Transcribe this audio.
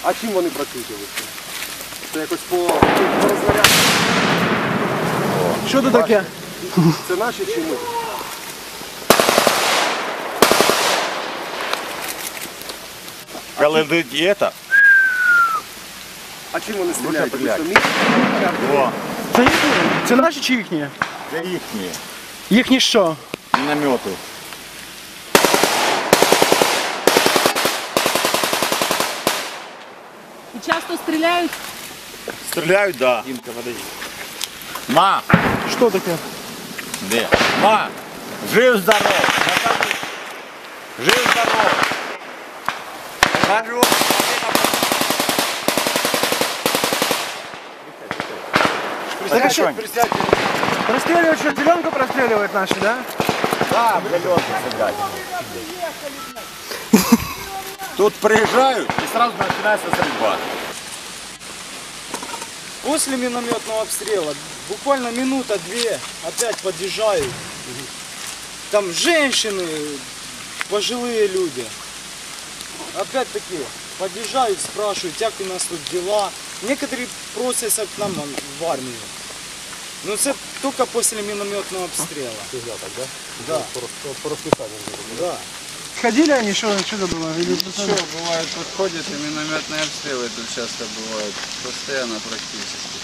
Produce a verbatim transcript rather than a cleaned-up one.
А чим вони працюють? Це якось по, по рознарядку? Що це таке? Це наші чи ми? Коли йде це, А чим вони стріляють? стріляти. Самі? о, Це їхні? Це наші чи їхні? це їхні Їхні що? міномети. І часто стріляють? Стріляють, да. Інка, подожди. Ма, Що таке? де? Ма, жив здоров. Жив здоров. Кажу, Так а що? Простреливают, что, зеленку простреливают наши, да? да, зеленку стріляють. Тут приїжджають і сразу починається стрільба. После минометного обстрела, буквально минута-две, опять подъезжают. Там женщины, пожилые люди. Опять-таки подъезжают, спрашивают, как у нас тут дела. Некоторые просятся к нам в армию. Но это только после минометного обстрела. Да. Да. Ходили они, что, что это было? Или... Что, бывает, подходят и минометные обстрелы тут часто бывают, постоянно практически.